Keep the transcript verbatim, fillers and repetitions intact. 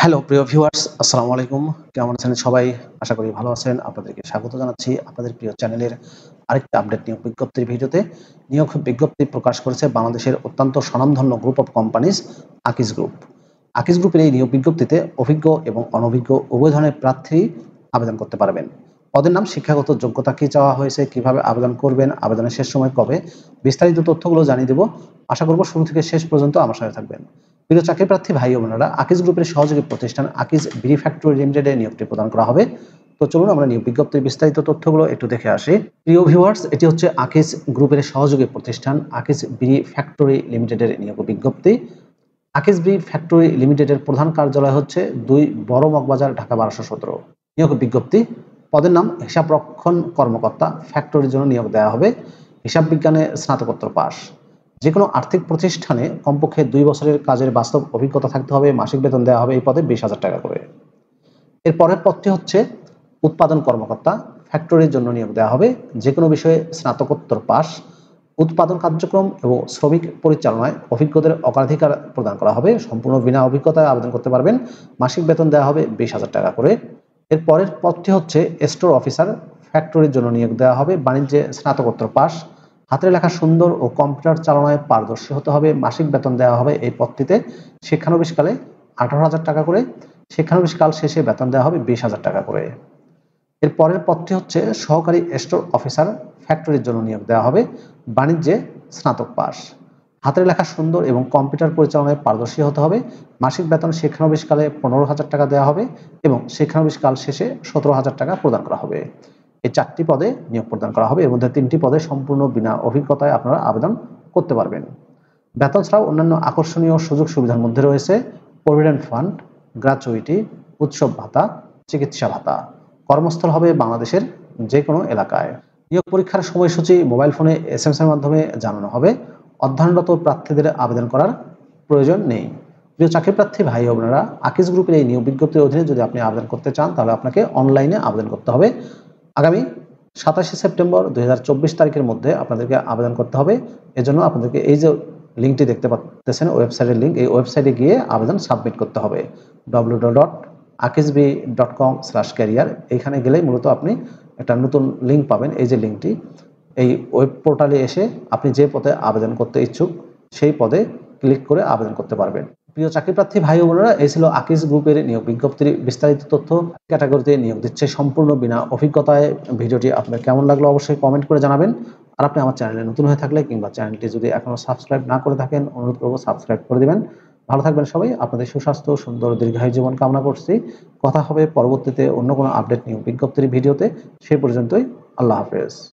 Hello প্রিয় viewers, আসসালামু আলাইকুম। কেমন আছেন সবাই? আশা করি ভালো আছেন। আপনাদেরকে স্বাগত জানাচ্ছি আপনাদের প্রিয় চ্যানেলের আরেকটা আপডেট নিয়োগ বিজ্ঞপ্তির ভিডিওতে। নিয়োগ বিজ্ঞপ্তি প্রকাশ করেছে বাংলাদেশের অত্যন্ত স্বনামধন্য group of companies Akij group. Akij গ্রুপের এই নিয়োগ বিজ্ঞপ্তিতে অভিজ্ঞ এবং অনভিজ্ঞ উভয় ধরনের প্রার্থী আবেদন করতে পারবেন। পদের নাম, শিক্ষাগত যোগ্যতা কী চাওয়া হয়েছে, কিভাবে আবেদন করবেন, আবেদনের শেষ সময় কবে, বিস্তারিত তথ্যগুলো জানিয়ে দেব। আশা করব শুরু থেকে শেষ পর্যন্ত আমার সাথে থাকবেন। প্রিয় চাকরি প্রার্থী ভাই ও বোনেরা, আকিজ গ্রুপের সহযোগী প্রতিষ্ঠান আকিজ বিডি ফ্যাক্টরি লিমিটেডে নিয়োগটি প্রদান করা হবে। তো চলুন আমরা নিয়োগ বিজ্ঞপ্তির বিস্তারিত তথ্যগুলো একটু দেখে আসি। প্রিয় ভিউয়ার্স, এটি হচ্ছে আকিজ গ্রুপের সহযোগী প্রতিষ্ঠান আকিজ বিডি ফ্যাক্টরি লিমিটেডের নিয়োগ বিজ্ঞপ্তি। আকিজ বিডি ফ্যাক্টরি লিমিটেডের প্রধান কার্যালয় হচ্ছে দুই বড় মগবাজার, ঢাকা বারোশো সতেরো। নিয়োগ বিজ্ঞপ্তি, পদের নাম হিসাবরক্ষণ কর্মকর্তা, ফ্যাক্টরির জন্য নিয়োগ দেওয়া হবে। হিসাব বিজ্ঞানে স্নাতকোত্তর পাস। যে কোনো আর্থিক প্রতিষ্ঠানে কমপক্ষে দুই বছরের কাজের বাস্তব অভিজ্ঞতা থাকতে হবে। মাসিক বেতন দেওয়া হবে এই পদে বিশ হাজার টাকা করে। এর পরের পদটি হচ্ছে উৎপাদন কর্মকর্তা, ফ্যাক্টরির জন্য নিয়োগ দেওয়া হবে। যে কোনো বিষয়ে স্নাতকোত্তর পাস। উৎপাদন কার্যক্রম এবং শ্রমিক পরিচালনায় অভিজ্ঞদের অগ্রাধিকার প্রদান করা হবে। সম্পূর্ণ বিনা অভিজ্ঞতায় আবেদন করতে পারবেন। মাসিক বেতন দেওয়া হবে বিশ হাজার টাকা করে। এর পরের পদটি হচ্ছে স্টোর অফিসার, ফ্যাক্টরির জন্য নিয়োগ দেওয়া হবে। বাণিজ্যে স্নাতকোত্তর পাস। হাতের লেখা সুন্দর ও কম্পিউটার চালনায় পারদর্শী হতে হবে। মাসিক বেতন দেওয়া হবে এই পদটিতে শিক্ষানবিশকালে আঠারো হাজার টাকা করে। শিক্ষানবিশকাল শেষে বেতন দেওয়া হবে বিশ হাজার টাকা করে। এর পরের পদটি হচ্ছে সহকারী স্টোর অফিসার, ফ্যাক্টরির জন্য নিয়োগ দেওয়া হবে। বাণিজ্যে স্নাতক পাস। হাতের লেখা সুন্দর এবং কম্পিউটার পরিচালনায় পারদর্শী হতে হবে। মাসিক বেতন শিক্ষানবিশকালে পনেরো হাজার টাকা দেওয়া হবে এবং শিক্ষানবিশকাল শেষে সতেরো হাজার টাকা প্রদান করা হবে। এই চারটি পদে নিয়োগ প্রদান করা হবে। এর মধ্যে তিনটি পদে সম্পূর্ণ বিনা অভিজ্ঞতায় আপনারা আবেদন করতে পারবেন। বেতন ছাড়াও অন্যান্য আকর্ষণীয় সুযোগ সুবিধার মধ্যে রয়েছে প্রভিডেন্ট ফান্ড, গ্র্যাচুইটি, উৎসব ভাতা, চিকিৎসা ভাতা। কর্মস্থল হবে বাংলাদেশের যে কোনো এলাকায়। নিয়োগ পরীক্ষার সময়সূচি মোবাইল ফোনে এস এম এস এর মাধ্যমে জানানো হবে। অধ্যয়নরত প্রার্থীদের আবেদন করার প্রয়োজন নেই। প্রিয় চাকরি প্রার্থী ভাই ও বোনেরা, আকিজ গ্রুপের এই নিয়োগ বিজ্ঞপ্তির অধীনে যদি আপনি আবেদন করতে চান তাহলে আপনাকে অনলাইনে আবেদন করতে হবে। আগামী সাতাশে সেপ্টেম্বর দুই হাজার চব্বিশ তারিখের মধ্যে আপনাদেরকে আবেদন করতে হবে। এজন্য আপনাদেরকে এই যে লিঙ্কটি দেখতে পাচ্ছেন, ওয়েবসাইটের লিঙ্ক, এই ওয়েবসাইটে গিয়ে আবেদন সাবমিট করতে হবে। W W W dot akizbi dot com slash career, এইখানে গেলেই মূলত আপনি একটা নতুন লিঙ্ক পাবেন। এই যে লিঙ্কটি, এই ওয়েব পোর্টালে এসে আপনি যে পদে আবেদন করতে ইচ্ছুক সেই পদে ক্লিক করে আবেদন করতে পারবেন। প্রিয় চাকরি প্রার্থী ভাই ও বোনেরা, এই ছিল আকিজ গ্রুপের নিয়োগ বিজ্ঞপ্তির বিস্তারিত তথ্য। ক্যাটাগরিতে নিয়োগ দিচ্ছে সম্পূর্ণ বিনা অভিজ্ঞতায়। ভিডিওটি আপনার কেমন লাগলো অবশ্যই কমেন্ট করে জানাবেন। আর আপনি আমার চ্যানেলে নতুন হয়ে থাকলে কিংবা চ্যানেলটি যদি এখনও সাবস্ক্রাইব না করে থাকেন, অনুরোধ করবো সাবস্ক্রাইব করে দিবেন। ভালো থাকবেন সবাই। আপনাদের সুস্বাস্থ্য, সুন্দর দীর্ঘায়ু জীবন কামনা করছি। কথা হবে পরবর্তীতে অন্য কোনো আপডেট নিয়োগ বিজ্ঞপ্তির ভিডিওতে। সেই পর্যন্তই, আল্লাহ হাফেজ।